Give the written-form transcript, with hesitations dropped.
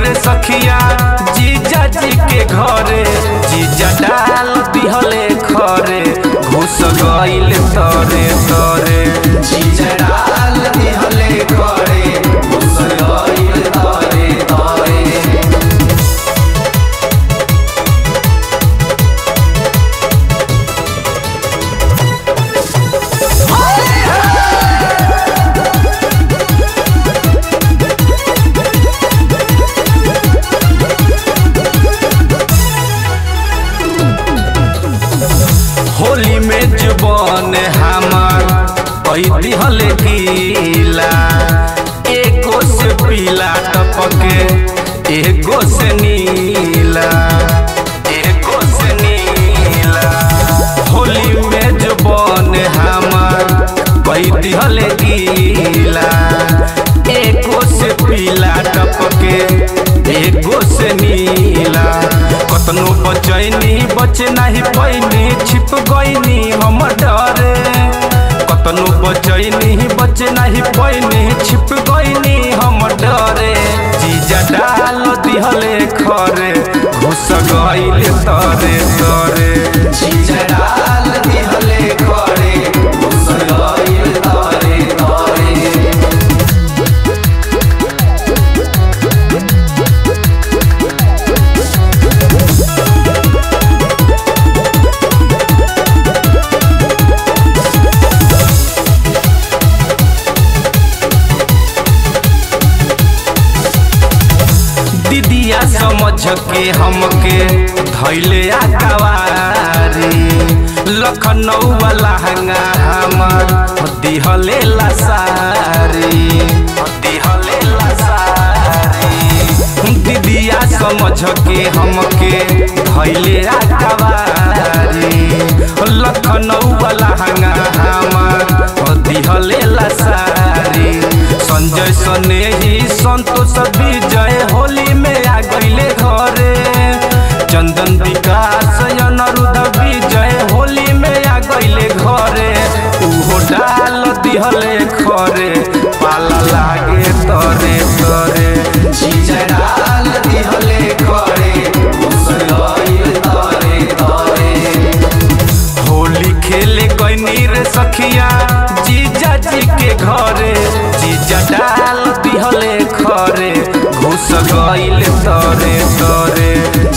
रे सखिया जीजा जी के घरे जीजा डाल दिहले खरे घुस गइल तरे तरे जीजा डाल दिहले खरे घुस गइल तरे तरे। होली में जुबान हमार दिहले गीला एगो से पीला टपके एगो से नीला एगो से नीला। होली में जुबान हमार दिहले गीला एगो से पीला टपके एगो से नीला। कतनो बचैनी बचे नहीं पैनी छिप गईनी हम डरे कतनो बचैनी बचे नहीं पैनी छिप गईनी हम डरे जीजा डाल दिहले खरे घुस गइल तरे तरे जीजा डाल दिहले खरे घुस गइल तरे तरे। दीदिया समझ के हमके धैले आकवारी लखनऊ वाला हंगा हमर दिहले लसारी दिहले लसारी। दीदिया समझ के हमके धैले आकवारी लखनऊ वाला हंगा हमर दिहले लसारी। संजय सने ही संतोष विजय होली में आ गईले घरे चंदन विकास अनिरुद्ध विजय होली में आ गईले घरे उहो डाल दिहले खरे पाला लागे तरे तरे जीजा डाल दिहले खरे घुस गइल तरे तरे। होली खेले गईनी रे सखिया जीजा जी के घरे जीजा डाल दिहले खरे घुस गइल तरे तरे।